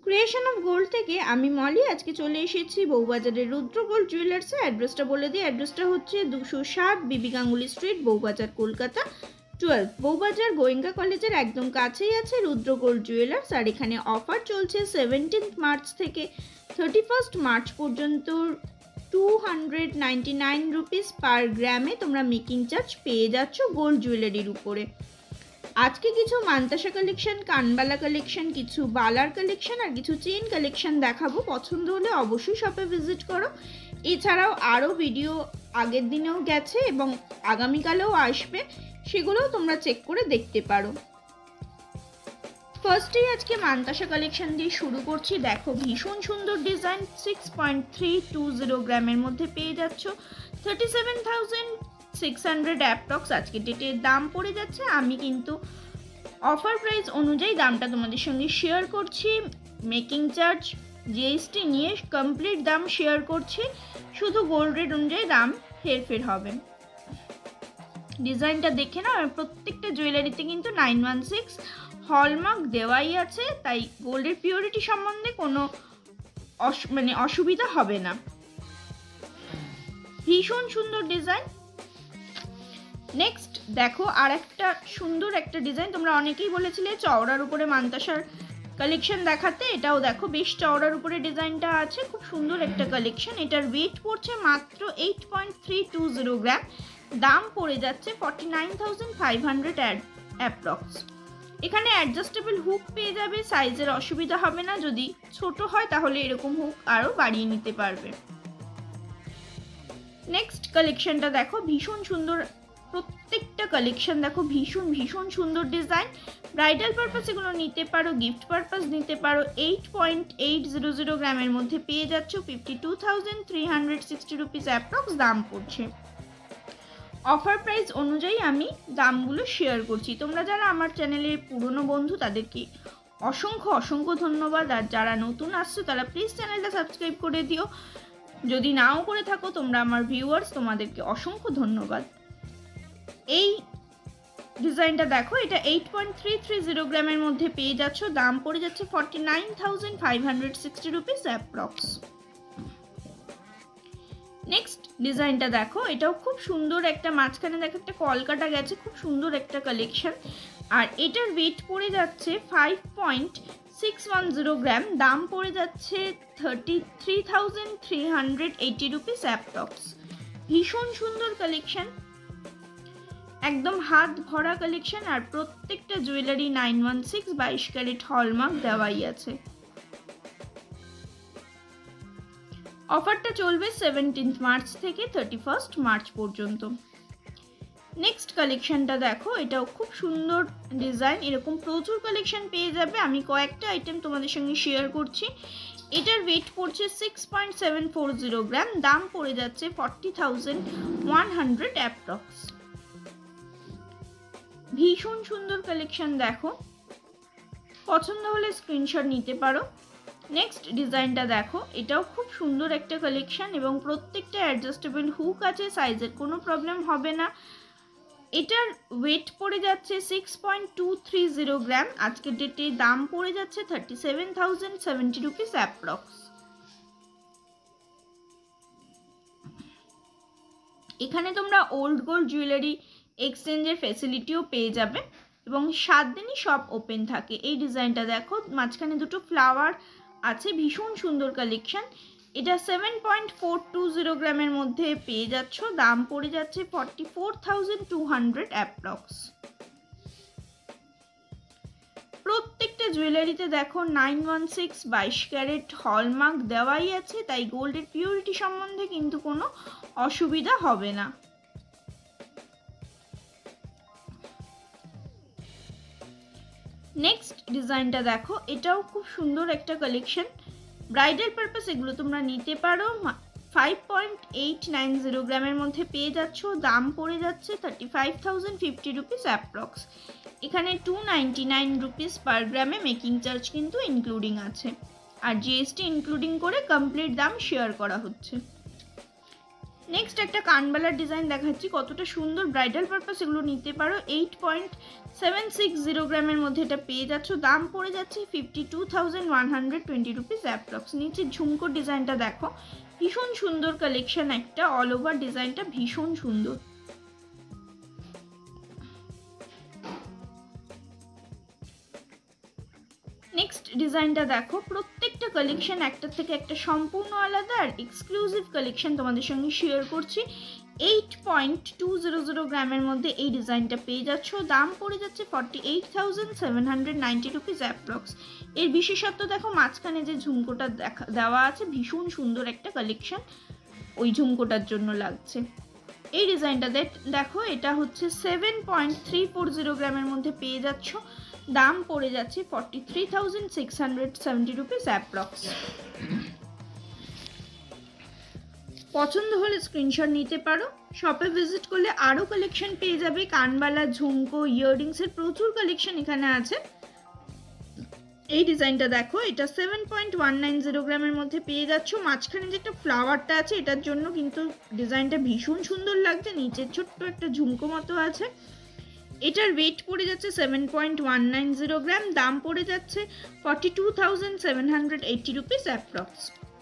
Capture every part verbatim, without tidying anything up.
Creation of gold থেকে আমি মলি আজকে চলে এসেছি বউবাজারের রুদ্র গোল্ড জুয়েলার্সে। অ্যাড্রেসটা বলে দিই, অ্যাড্রেসটা হচ্ছে দুশো সাত B B Ganguly street, Bowbazar, Kolkata twelve. Bowbazar Goenka কলেজের একদম কাছেই আছে রুদ্র গোল্ড জুয়েলার্স। আর এখানে অফার চলছে সেভেন্টিন্থ মার্চ থেকে থার্টি ফার্স্ট মার্চ পর্যন্ত two hundred ninety nine rupees per গ্রামে তোমরা মেকিং চার্জ পেয়ে যাচ্ছ গোল্ড জুয়েলারির উপরে। আজকে কিছু মান্তাসা কালেকশন, কানবালা কালেকশন, কিছু বালার কালেকশন আর কিছু চেইন কালেকশন দেখাবো। পছন্দ হলে অবশ্যই শপে ভিজিট করো। এছাড়াও আরও ভিডিও আগের দিনেও গেছে এবং আগামীকালেও আসবে, সেগুলোও তোমরা চেক করে দেখতে পারো। ফার্স্টেই আজকে মান্তাসা কালেকশন দিয়ে শুরু করছি। দেখো ভীষণ সুন্দর design, six point three two zero গ্রামের মধ্যে পেয়ে যাচ্ছ thirty seven thousand six hundred approx আজকে ডেটের দাম পড়ে যাচ্ছে। আমি কিন্তু অফার প্রাইস অনুযায়ী দামটা তোমাদের সঙ্গে শেয়ার করছি। মেকিং চার্জ জিএসটি নিয়ে কমপ্লিট দাম শেয়ার করছি, শুধু গোল্ড রেট অনুযায়ী দাম হেরফের হবে। ডিজাইনটা দেখে নাও, প্রত্যেকটা জুয়েলারিতে কিন্তু নাইন ওয়ান সিক্স হলমার্ক দেওয়াই আছে, তাই গোল্ডের পিওরিটি সম্বন্ধে কোনো মানে অসুবিধা হবে না। ভীষণ সুন্দর ডিজাইন। নেক্সট দেখো আর একটা সুন্দর একটা ডিজাইন, তোমরা অনেকেই বলেছিলে চওড়ার উপরে মান্তাসার কালেকশন দেখাতে। এটাও দেখো বেশ চওড়ার উপরে ডিজাইনটা আছে, খুব সুন্দর একটা কালেকশন। এটার ওয়েট পড়ছে মাত্র eight point three two zero gram, দাম পড়ে যাচ্ছে forty nine thousand five hundred approx. এখানে অ্যাডজাস্টেবল হুক পেয়ে যাবে, সাইজের অসুবিধা হবে না। যদি ছোট হয় তাহলে এরকম হুক আরও বাড়িয়ে নিতে পারবে। নেক্সট কালেকশনটা দেখো ভীষণ সুন্দর, প্রত্যেকটা কালেকশন দেখো ভীষণ ভীষণ সুন্দর ডিজাইন। ব্রাইডাল পারপাস এগুলো নিতে পারো, গিফট পারপাস নিতে পারো। Eight point eight zero zero গ্রামের মধ্যে পেয়ে যাচ্ছ fifty two thousand three hundred sixty rupees approx দাম পড়ছে। অফার প্রাইস অনুযায়ী আমি দামগুলো শেয়ার করছি। তোমরা যারা আমার চ্যানেলের পুরনো বন্ধু তাদেরকে অসংখ্য অসংখ্য ধন্যবাদ। আর যারা নতুন আসছো তারা প্লিজ চ্যানেলটা সাবস্ক্রাইব করে দিও। যদি নাও করে থাকো তোমরা আমার ভিউয়ার্স, তোমাদেরকে অসংখ্য ধন্যবাদ। এই ডিজাইনটা দেখো, এটা eight point three three zero গ্রামের মধ্যে পেয়ে যাচ্ছ, দাম পড়ে যাচ্ছে forty nine thousand five hundred sixty rupees approx. Next ডিজাইনটা দেখো, এটাও খুব সুন্দর একটা, মাঝখানে দেখো একটা কলকাটা গেছে, খুব সুন্দর একটা কালেকশন। আর এটার ওয়েট পড়ে যাচ্ছে five point six one zero gram, দাম পড়ে যাচ্ছে thirty three thousand three hundred eighty rupees approx. ভীষণ সুন্দর কালেকশন, একদম হাত ভরা কালেকশন। আর প্রত্যেকটা জুয়েলারি নাইন ওয়ান সিক্স বাইশ ক্যারেট হলমার্ক দেওয়াই আছে। অফারটা চলবে সেভেন্টিন্থ মার্চ থেকে থার্টি ফার্স্ট মার্চ পর্যন্ত। নেক্সট কালেকশনটা দেখো, এটাও খুব সুন্দর ডিজাইন। এরকম প্রচুর কালেকশন পেয়ে যাবে, আমি কয়েকটা আইটেম তোমাদের সঙ্গে শেয়ার করছি। এটার ওয়েট পড়ছে six point seven four zero gram, দাম পড়ে যাচ্ছে forty thousand one hundred approx. ভীষণ সুন্দর কালেকশন দেখো, পছন্দ হলে স্ক্রিনশট নিতে পারো। নেক্সট ডিজাইনটা দেখো, এটাও খুব সুন্দর একটা কালেকশন এবং প্রত্যেকটা অ্যাডজাস্টেবল হুক আছে, সাইজের কোনো প্রবলেম হবে না। এটার ওয়েট পড়ে যাচ্ছে six point two three zero gram, আজকের ডেটে দাম পড়ে যাচ্ছে thirty seven thousand seventy rupees approx. এখানে তোমরা ওল্ড গোল্ড জুয়েলারি এক্সচেঞ্জের ফ্যাসিলিটিও পেয়ে যাবে এবং সাত দিনই শপ ওপেন থাকে। এই ডিজাইনটা দেখো, মাঝখানে দুটো ফ্লাওয়ার আছে, ভীষণ সুন্দর কালেকশন। এটা seven point four two zero গ্রামের মধ্যে পেয়ে যাচ্ছ, দাম পড়ে যাচ্ছে forty four thousand two hundred approx. প্রত্যেকটা জুয়েলারিতে দেখো নাইন ওয়ান সিক্স বাইশ ক্যারেট হলমার্ক দেওয়াই আছে, তাই গোল্ডের পিওরিটি সম্বন্ধে কিন্তু কোনো অসুবিধা হবে না। নেক্সট ডিজাইনটা দেখো, এটাও খুব সুন্দর একটা কালেকশন। ব্রাইডাল পারপাস এগুলো তোমরা নিতে পারো। Five point eight nine zero গ্রামের মধ্যে পেয়ে যাচ্ছ, দাম পড়ে যাচ্ছে thirty five thousand fifty rupees approx. এখানে two ninety nine rupees per গ্রামে মেকিং চার্জ কিন্তু ইনক্লুডিং আছে, আর জিএসটি ইনক্লুডিং করে কমপ্লিট দাম শেয়ার করা হচ্ছে। নেক্সট একটা কানবালার ডিজাইন দেখাচ্ছি, কতটা সুন্দর ব্রাইডাল পারপাস, এগুলো নিতে পারো। Eight point seven six zero গ্রামের মধ্যে এটা পেয়ে যাচ্ছ, দাম পড়ে যাচ্ছে fifty two thousand one hundred twenty rupees approx. নিচে ঝুমকোর ডিজাইনটা দেখো, ভীষণ সুন্দর কালেকশন একটা, অল ওভার ডিজাইনটা ভীষণ সুন্দর। নেক্সট ডিজাইনটা দেখো, প্রত্যেকটা কালেকশন একটার থেকে একটা সম্পূর্ণ আলাদা আর এক্সক্লুসিভ কালেকশন তোমাদের সঙ্গে শেয়ার করছি। Eight point two zero zero গ্রামের মধ্যে এই ডিজাইনটা পেয়ে যাচ্ছ, দাম পড়ে যাচ্ছে forty eight thousand seven hundred ninety rupees approx. এর বিশেষত্ব দেখো, মাঝখানে যে ঝুমকোটা দেখা দেওয়া আছে ভীষণ সুন্দর একটা কালেকশন, ওই ঝুমকোটার জন্য লাগছে। এই ডিজাইনটা দেখো, এটা হচ্ছে seven point three four zero গ্রামের মধ্যে পেয়ে যাচ্ছ, দাম পড়ে যাচ্ছে forty three thousand six hundred seventy rupees approx. পছন্দ হলে স্ক্রিনশট নিতে পারো, শপে ভিজিট করলে আরও কালেকশন পেয়ে যাবে। কানবালা, ঝুমকো, ইয়াররিংসের প্রচুর কালেকশন এখানে আছে। এই ডিজাইনটা দেখো, এটা seven point one nine zero গ্রামের মধ্যে পেয়ে যাচ্ছ, মাঝখানে যে একটা ফ্লাওয়ারটা আছে এটার জন্য কিন্তু ডিজাইনটা ভীষণ সুন্দর লাগছে, নিচে ছোট্ট একটা ঝুমকো মতো আছে। এটার ওয়েট পড়ে যাচ্ছে seven point one nine zero gram, দাম পড়ে যাচ্ছে forty two thousand seven hundred eighty rupees approx.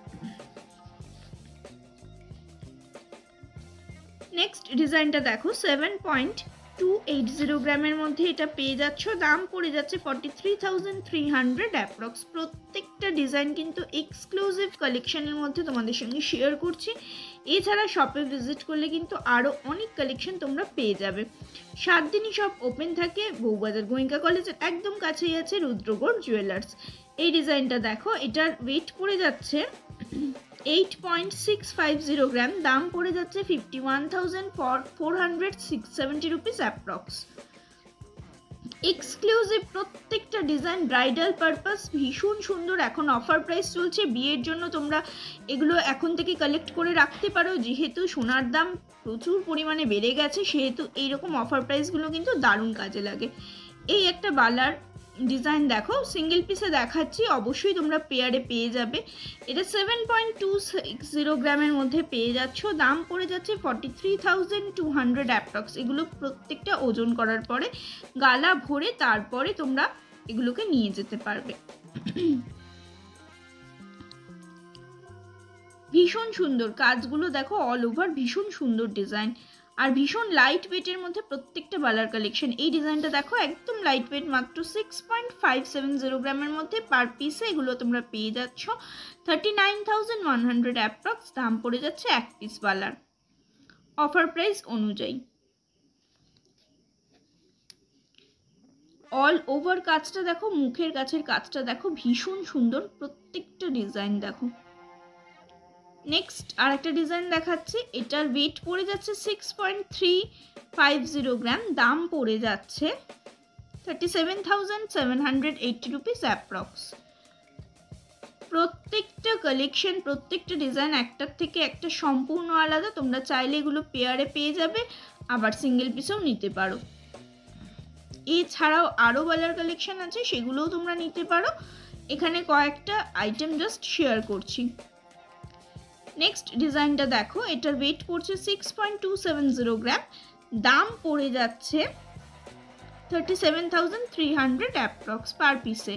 Next ডিজাইনটা দেখো, seven point two eight zero গ্রামের মধ্যে এটা পেয়ে যাচ্ছ, দাম পড়ে যাচ্ছে forty three thousand three hundred approx. প্রত্যেকটা ডিজাইন কিন্তু এক্সক্লুসিভ কালেকশনের মধ্যে তোমাদের সঙ্গে শেয়ার করছি। এছাড়া শপে ভিজিট করলে কিন্তু আরও অনেক কালেকশন তোমরা পেয়ে যাবে। সাত দিনই শপ ওপেন থাকে, বউবাজার গোয়েঙ্কা কলেজের একদম কাছেই আছে রুদ্র গোল্ড জুয়েলার্স। এই ডিজাইনটা দেখো, এটার ওয়েট পড়ে যাচ্ছে eight point six five zero gram, দাম পড়ে যাচ্ছে fifty one thousand four hundred six seventy rupees approx. Exclusive প্রত্যেকটা ডিজাইন ব্রাইডাল পারপাস, ভীষণ সুন্দর। এখন অফার প্রাইস চলছে, বিয়ের জন্য তোমরা এগুলো এখন থেকে কালেক্ট করে রাখতে পারো। যেহেতু সোনার দাম প্রচুর পরিমাণে বেড়ে গেছে, সেহেতু এইরকম অফার প্রাইসগুলো কিন্তু দারুণ কাজে লাগে। এই একটা বালার ডিজাইন দেখো, সিঙ্গেল পিসে দেখাচ্ছি, অবশ্যই তোমরা পেয়ারে পেয়ে যাবে। এটা seven point two six zero গ্রামের মধ্যে পেয়ে যাচ্ছ, দাম পড়ে যাচ্ছে forty three thousand two hundred approx. এগুলো প্রত্যেকটা ওজন করার পরে গালা ভরে তারপরে তোমরা এগুলোকে নিয়ে যেতে পারবে। ভীষণ সুন্দর কাজগুলো দেখো, অল ওভার ভীষণ সুন্দর ডিজাইন আর ভীষণ লাইট ওয়েটের মধ্যে প্রত্যেকটা বালার কালেকশন। এই ডিজাইনটা দেখো, একদম লাইট ওয়েট, মাত্র six point five seven zero গ্রামের মধ্যে পার পিসে এগুলো তোমরা পেয়ে যাচ্ছ, thirty nine thousand one hundred approx. দাম পড়ে যাচ্ছে এক পিস বালার অফার প্রাইস অনুযায়ী। অল ওভার কাজটা দেখো, মুখের কাছের কাজটা দেখো, ভীষণ সুন্দর প্রত্যেকটা ডিজাইন দেখো। নেক্সট আর একটা ডিজাইন দেখাচ্ছি, এটার ওয়েট পড়ে যাচ্ছে six point three five zero gram, দাম পড়ে যাচ্ছে thirty seven thousand seven hundred eighty rupees approx. প্রত্যেকটা কালেকশন, প্রত্যেকটা ডিজাইন একটার থেকে একটা সম্পূর্ণ আলাদা। তোমরা চাইলে এগুলো পেয়ারে পেয়ে যাবে, আবার সিঙ্গেল পিসেও নিতে পারো। এছাড়াও আরও বালার কালেকশন আছে, সেগুলোও তোমরা নিতে পারো। এখানে কয়েকটা আইটেম জাস্ট শেয়ার করছি। নেক্সট ডিজাইনটা দেখো, এটার ওয়েট পড়ছে six point two seven zero gram, দাম পড়ে যাচ্ছে thirty seven thousand three hundred approx per পিসে।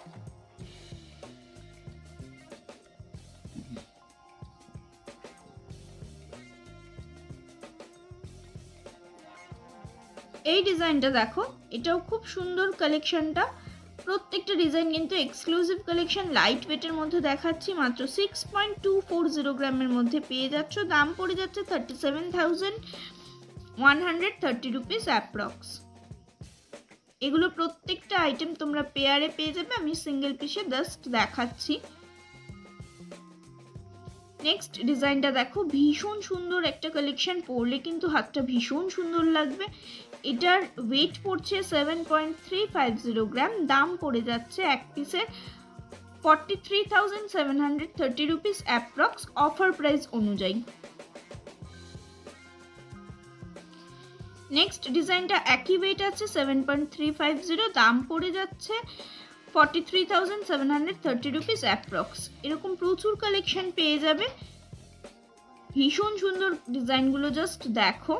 এই ডিজাইনটা দেখো, এটাও খুব সুন্দর কালেকশনটা। প্রত্যেকটা ডিজাইন কিন্তু এক্সক্লুসিভ কালেকশন, লাইট ওয়েটের মধ্যে দেখাচ্ছি, মাত্র six point two four zero গ্রামের মধ্যে পেয়ে যাচ্ছ, দাম পড়ে যাচ্ছে thirty seven thousand one hundred thirty rupees approx. এগুলো প্রত্যেকটা আইটেম তোমরা পেয়ারে পেয়ে যাবে, আমি সিঙ্গেল পিসে জাস্ট দেখাচ্ছি। নেক্সট ডিজাইনটা দেখো, ভীষণ সুন্দর একটা কালেকশন, পরলে কিন্তু হাতটা ভীষণ সুন্দর লাগবে। এটার ওয়েট পড়ছে seven point three five zero gram, দাম পড়ে যাচ্ছে এক পিসের forty three thousand seven hundred thirty rupees approx offer price অনুযায়ী। নেক্সট ডিজাইনটা একই ওয়েট আছে, seven point three five zero, দাম পড়ে যাচ্ছে forty three thousand seven hundred thirty rupees approx. এরকম প্রচুর কালেকশন পেয়ে যাবে। ভীষণ সুন্দর ডিজাইনগুলো, জাস্ট দেখো।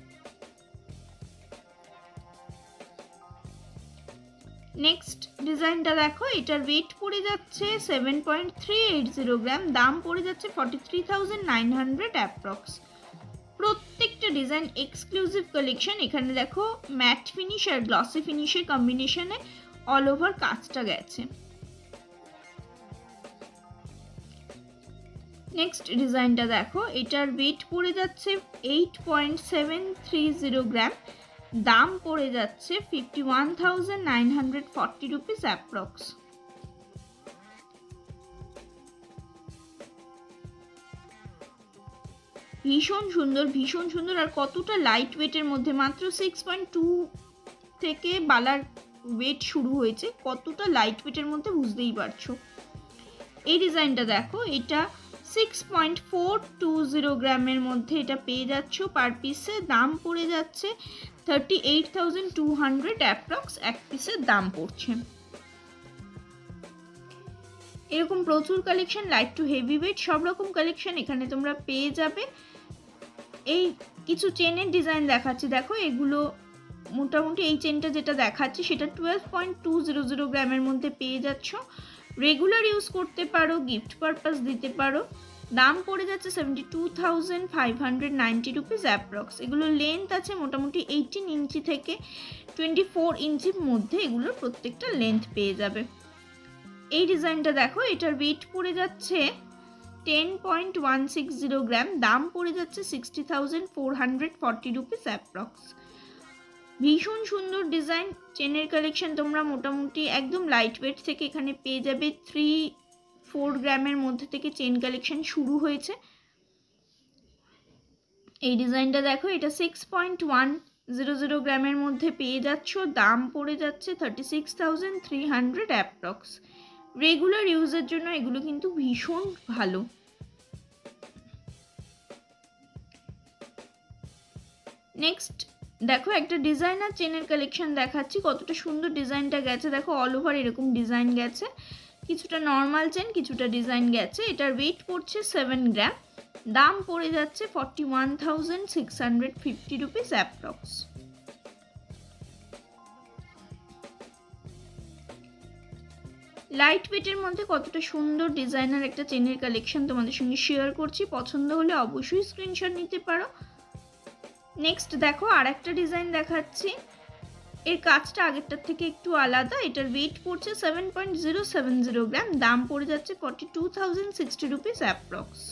নেক্সট ডিজাইনটা দেখো, এটার ওয়েট পড়ে যাচ্ছে seven point three eight zero gram, দাম পড়ে যাচ্ছে forty three thousand nine hundred approx. প্রত্যেকটা ডিজাইন এক্সক্লুসিভ কালেকশন। এখানে দেখো ম্যাট ফিনিশ আর গ্লসি ফিনিশের কম্বিনেশনে অল ওভার কাজটা গেছে। নেক্সট ডিজাইনটা দেখো, এটার ওয়েট পড়ে যাচ্ছে eight point seven three zero gram, দাম পড়ে যাচ্ছে fifty one thousand nine hundred forty rupees approx. ভীষণ সুন্দর, ভীষণ সুন্দর। আর কতটা লাইট ওয়েটের মধ্যে, মাত্র সিক্স পয়েন্ট টু থেকে বালার ওয়েট শুরু হয়েছে, কতটা লাইট ওয়েটের মধ্যে বুঝতেই পারছো। এই ডিজাইনটা দেখো, এটা six point four two zero গ্রামের মধ্যে এটা পেয়ে যাচ্ছ পার পিসে, দাম পড়ে যাচ্ছে thirty eight thousand two hundred approx এক পিসের দাম পড়ছে। এরকম প্রচুর collection, light to heavy weight সব রকম কালেকশন এখানে তোমরা পেয়ে যাবে। এই কিছু চেনের ডিজাইন দেখাচ্ছি, দেখো এগুলো মোটামুটি এই চেনটা যেটা দেখাচ্ছি সেটা twelve point two zero zero গ্রামের মধ্যে পেয়ে যাচ্ছ। রেগুলার ইউজ করতে পারো, গিফট পারপাস দিতে পারো, দাম পড়ে যাচ্ছে seventy two thousand five hundred ninety rupees approx. এগুলো লেন্থ আছে মোটামুটি এইটিন ইঞ্চি থেকে টোয়েন্টি ফোর ইঞ্চির মধ্যে এগুলোর প্রত্যেকটা লেন্থ পেয়ে যাবে। এই ডিজাইনটা দেখো, এটার ওয়েট পড়ে যাচ্ছে ten point one six zero gram, দাম পড়ে যাচ্ছে sixty thousand four hundred forty rupees approx. ভীষণ সুন্দর ডিজাইন চেনের কালেকশন তোমরা মোটামুটি একদম লাইট ওয়েট থেকে এখানে পেয়ে যাবে। থ্রি ফোর গ্রামের মধ্যে থেকে চেন কালেকশন শুরু হয়েছে। এই ডিজাইনটা দেখো, এটা six point one zero zero গ্রামের মধ্যে পেয়ে যাচ্ছ, দাম পড়ে যাচ্ছে thirty six thousand three hundred approx. Regular ইউজের জন্য এগুলো কিন্তু ভীষণ ভালো। নেক্সট দেখো, একটা ডিজাইনার চেনের কালেকশন দেখাচ্ছি, কতটা সুন্দর ডিজাইনটা গেছে দেখো। অল ওভার এরকম ডিজাইন গেছে, কিছুটা নর্মাল চেন, কিছুটা ডিজাইন গেছে। এটার ওয়েট পড়ছে সেভেন গ্রাম, দাম পড়ে যাচ্ছে forty one thousand six hundred fifty rupees approx. Light ওয়েটের মধ্যে কতটা সুন্দর ডিজাইনার একটা চেনের কালেকশন তোমাদের সঙ্গে শেয়ার করছি। পছন্দ হলে অবশ্যই স্ক্রিনশট নিতে পারো। নেক্সট দেখো, আর একটা ডিজাইন দেখাচ্ছি, এর কাজটা আগেরটার থেকে একটু আলাদা। এটার ওয়েট পড়ছে seven point zero seven zero gram, দাম পড়ে যাচ্ছে forty two thousand sixty rupees approx.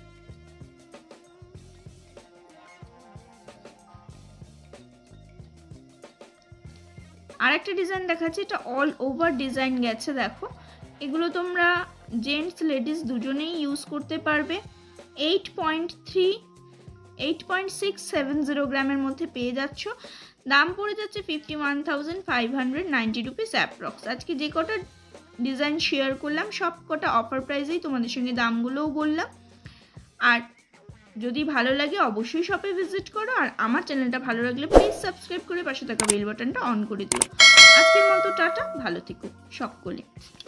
আর একটা ডিজাইন দেখাচ্ছি, এটা অল ওভার ডিজাইন গেছে দেখো। এগুলো তোমরা জেন্টস লেডিস দুজনেই ইউজ করতে পারবে। Eight point three eight point six seven zero গ্রামের মধ্যে পেয়ে যাচ্ছ, দাম পড়ে যাচ্ছে fifty one thousand five hundred ninety rupees approx. আজকে যে কটা ডিজাইন শেয়ার করলাম সব কটা অফার প্রাইসেই তোমাদের সঙ্গে দামগুলোও বললাম। আর যদি ভালো লাগে অবশ্যই শপে ভিজিট করো, আর আমার চ্যানেলটা ভালো লাগলে প্লিজ সাবস্ক্রাইব করে পাশে থাকা বেল বাটনটা অন করে দিও। আজকের মতো টাটা, ভালো থেকো সকলে।